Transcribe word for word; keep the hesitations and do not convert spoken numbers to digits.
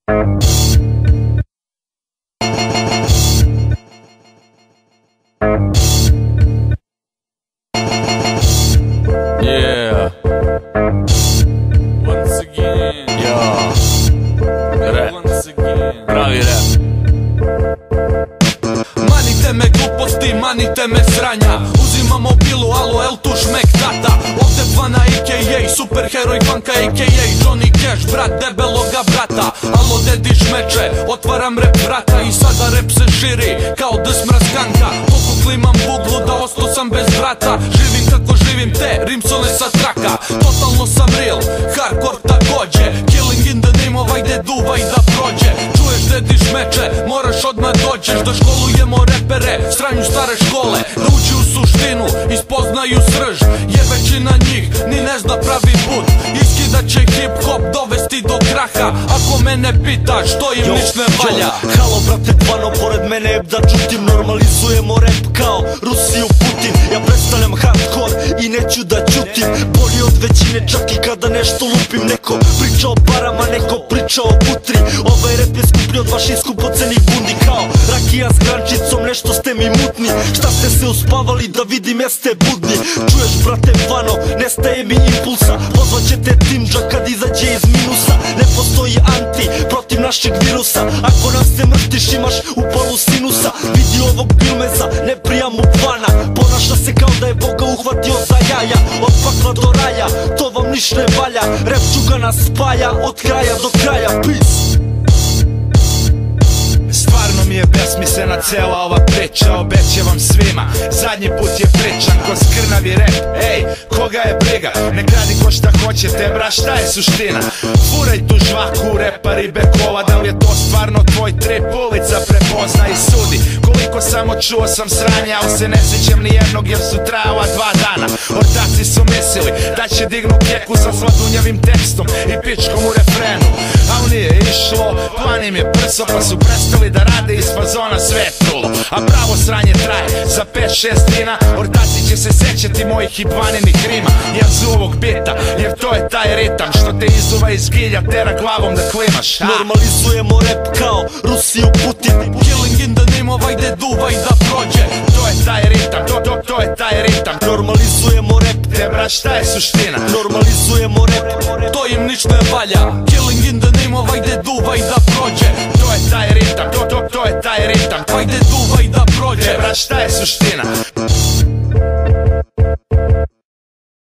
Yeah. Once again. Yeah. Rap. Once again. Pravi rap. Manite me gluposti, manite me sranja. Uzimam mobilu, alo, el tu šmek tata. Ovde Vana a k a. Superheroj Vanka a k a. Johnny Cash, brat debeloga brata. Alo, dedi šmeče, otvaram rap vrata. I sada rap se širi, kao da smraz kanka. Koliko klimam buglu, da ostao sam bez vrata. Živim kako živim te, rimsone sa traka. Totalno sam real, hardcore takođe. Killing in the name of ajde duvaj da prođe. Čuješ dedi šmeče, moraš odmah dođeš. Da školujemo repere, stranju stare škole. Da uči u suštinu, ispoznaju srž. Jer većina njih ni ne zna pravi put. Iskidat će hip hop, dovesti do kraha. Ako mene pitaš, što im nič ne valja. Halo brate Vano, pored mene jeb da čutim. Normalizujemo rap kao Rusiju Putin. Ja predstavljam hardcore i neću da ćutim. Bolji od većine čak i kada nešto lupim. Neko priča o parama, neko priča o putri. Ovaj rap je skuplji od vaših skupocenih bundi. Kao rakija s grančicom, nešto ste mi mutni. Šta ste se uspavali da vidim, jeste budni. Čuješ brate Vano, nestaje mi impulsa. Pozvaćete Timđa kad izađe iz minusa. Ne postoji anti protiv našeg virusa. Ako nam se mrtiš imaš upalu sinusa. Vidi ovog bilmeza, ne prijam u Vana. Ponaša se kao da je Boga uhvatio za jaja. Od pakla do raja, to vam niš ne valja. Rap čuga nas spaja, od kraja do kraja. Peace. Stvarno mi je besmislena cela ova priča. Obećavam svima, zadnji put je pričan ko skrnavi rep. Ej, koga je briga, ne gradi ko šta hoćete, bra, šta je suština? Furaj tu žvaku, repa Ribekova. Da li je to stvarno tvoj trip? Ulica prepozna i sudi. Koliko samo čuo sam sranja, ali se ne sjećam ni jednog jer su trajala dva dana. Ortaci su mislili da će dignu keku sa sladunjavim tekstom i pičkom u refrenu. Ali nije išlo, plan im je prso pa su prestali da rade iz fazona sve trulo. A pravo sranje traje za pet šest dina. Ortaci će se sećati mojih i Vaninih rima. Jaz ovog bita, jer to je taj ritam što te izuva iz gilja, tera glavom da klimaš. Normalizujemo rap kao Rusiju Putin. Killing in the name of ajde duvaj da prođe. To je taj ritam, to, to, to je taj ritam. Normalizujemo rap, te bra, šta je suština? Normalizujemo rap, to im nič ne valja. Killing in the name of ajde duvaj da prođe. To je taj ritam, to, to, to je taj ritam. Ajde duvaj da prođe. Te bra, šta je suština?